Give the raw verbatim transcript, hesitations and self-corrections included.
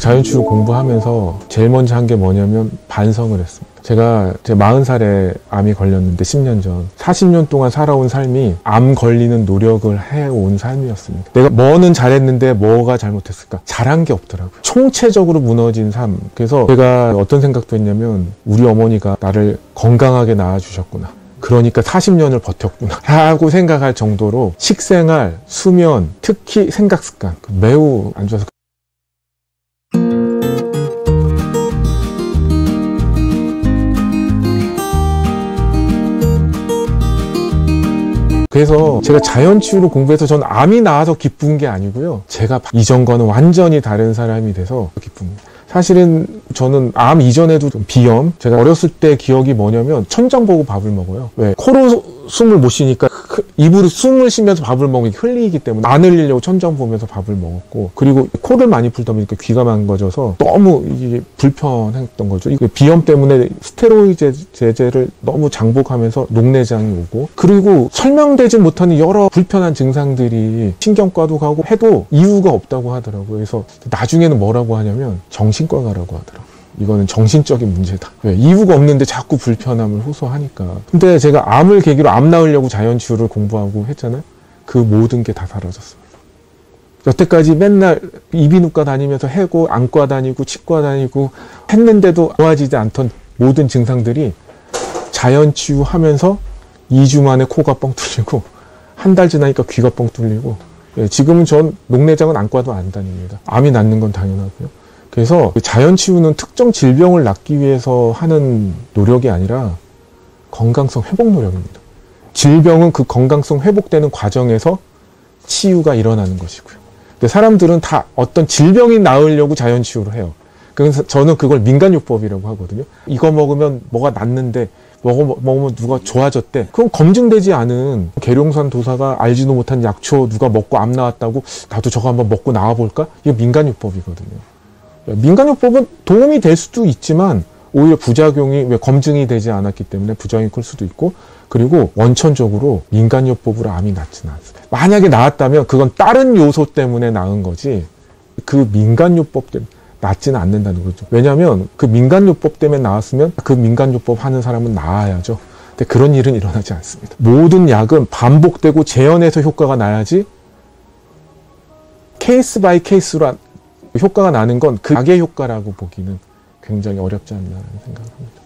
자연치유 공부하면서 제일 먼저 한 게 뭐냐면 반성을 했습니다. 제가 제 마흔 살에 암이 걸렸는데 십 년 전 사십 년 동안 살아온 삶이 암 걸리는 노력을 해온 삶이었습니다. 내가 뭐는 잘했는데 뭐가 잘못했을까? 잘한 게 없더라고요. 총체적으로 무너진 삶. 그래서 제가 어떤 생각도 했냐면 우리 어머니가 나를 건강하게 낳아주셨구나. 그러니까 사십 년을 버텼구나 라고 생각할 정도로 식생활, 수면, 특히 생각 습관 매우 안 좋아서 그래서 제가 자연치유로 공부해서 전 암이 나아서 기쁜 게 아니고요. 제가 이전과는 완전히 다른 사람이 돼서 기쁩니다. 사실은 저는 암 이전에도 좀 비염, 제가 어렸을 때 기억이 뭐냐면 천장 보고 밥을 먹어요. 왜? 코로 숨을 못 쉬니까 입으로 숨을 쉬면서 밥을 먹으면 흘리기 때문에 안 흘리려고 천장 보면서 밥을 먹었고, 그리고 코를 많이 풀다 보니까 귀가 망가져서 너무 이게 불편했던 거죠. 이게 비염 때문에 스테로이드 제제를 너무 장복하면서 녹내장이 오고, 그리고 설명되지 못하는 여러 불편한 증상들이 신경과도 가고 해도 이유가 없다고 하더라고요. 그래서 나중에는 뭐라고 하냐면 정신과 가라고 하더라고요. 이거는 정신적인 문제다. 왜? 이유가 없는데 자꾸 불편함을 호소하니까. 근데 제가 암을 계기로 암 낳으려고 자연치유를 공부하고 했잖아요. 그 모든 게 다 사라졌습니다. 여태까지 맨날 이비인후과 다니면서 해고, 안과 다니고, 치과 다니고 했는데도 좋아지지 않던 모든 증상들이 자연치유하면서 이 주 만에 코가 뻥 뚫리고 한 달 지나니까 귀가 뻥 뚫리고, 예, 지금은 전 녹내장은 안과도 안 다닙니다. 암이 낫는 건 당연하고요. 그래서 자연치유는 특정 질병을 낫기 위해서 하는 노력이 아니라 건강성 회복 노력입니다. 질병은 그 건강성 회복되는 과정에서 치유가 일어나는 것이고요. 근데 사람들은 다 어떤 질병이 나으려고 자연치유를 해요. 그래서 저는 그걸 민간요법이라고 하거든요. 이거 먹으면 뭐가 낫는데, 먹어, 먹으면 누가 좋아졌대. 그건 검증되지 않은 계룡산 도사가 알지도 못한 약초 누가 먹고 암 나왔다고 나도 저거 한번 먹고 나와볼까? 이게 민간요법이거든요. 민간요법은 도움이 될 수도 있지만 오히려 부작용이 왜 검증이 되지 않았기 때문에 부작용이 클 수도 있고, 그리고 원천적으로 민간요법으로 암이 낫지는 않습니다. 만약에 나았다면 그건 다른 요소 때문에 나은 거지 그 민간요법 때문에 낫지는 않는다는 거죠. 왜냐하면 그 민간요법 때문에 나았으면 그 민간요법 하는 사람은 나아야죠. 근데 그런 일은 일어나지 않습니다. 모든 약은 반복되고 재현해서 효과가 나야지 케이스 바이 케이스로 효과가 나는 건 그 약의 효과라고 보기는 굉장히 어렵지 않나라는 생각을 합니다.